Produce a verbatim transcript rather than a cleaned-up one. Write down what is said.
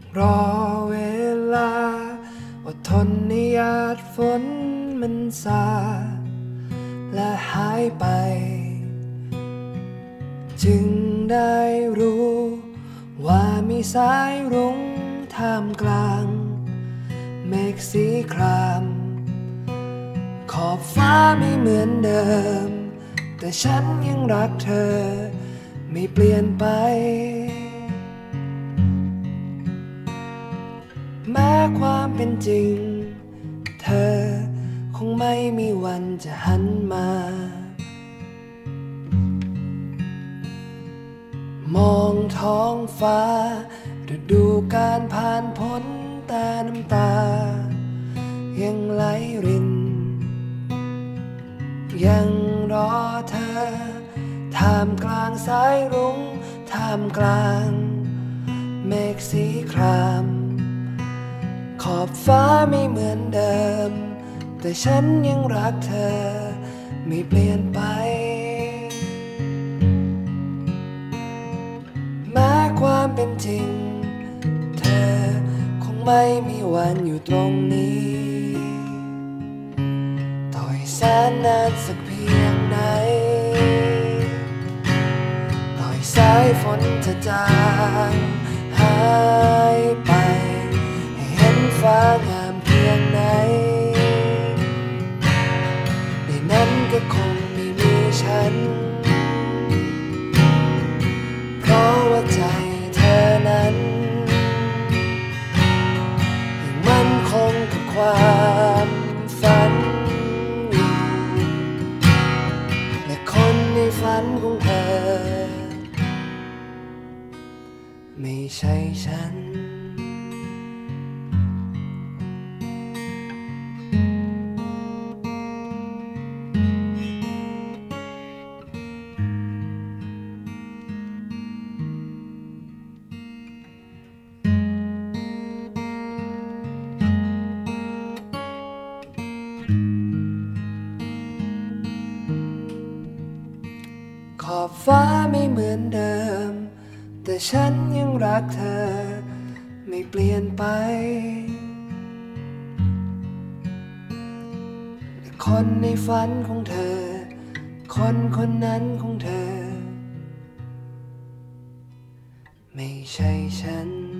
รอเวลาอดทนในหยาดฝนมันสาดและหายไปจึงได้รู้ว่ามีสายรุ้งท่ามกลางเมฆสีครามขอบฟ้าไม่เหมือนเดิมแต่ฉันยังรักเธอไม่เปลี่ยนไปแม้ความเป็นจริงเธอคงไม่มีวันจะหันมามองท้องฟ้าฤดูการผ่านพ้นแต่น้ำตายังไหลรินยังรอเธอท่ามกลางสายรุ้งท่ามกลางเมฆสีครามขอบฟ้าไม่เหมือนเดิมแต่ฉันยังรักเธอไม่เปลี่ยนไปแม้ความเป็นจริงเธอคงไม่มีวันอยู่ตรงนี้ต่อยแสนนานสักเพียงไหนต่อยสายฝนจะจางหายไปให้เห็นฟ้างามเพียงไหนในนั้นก็คงไม่มีฉันเพราะว่าใจเธอนั้นยังมั่นคงกับความฝันอยู่และคนในฝันของเธอไม่ใช่ฉันขอบฟ้าไม่เหมือนเดิมแต่ฉันยังรักเธอไม่เปลี่ยนไปและคนในฝันของเธอคนคนนั้นของเธอไม่ใช่ฉัน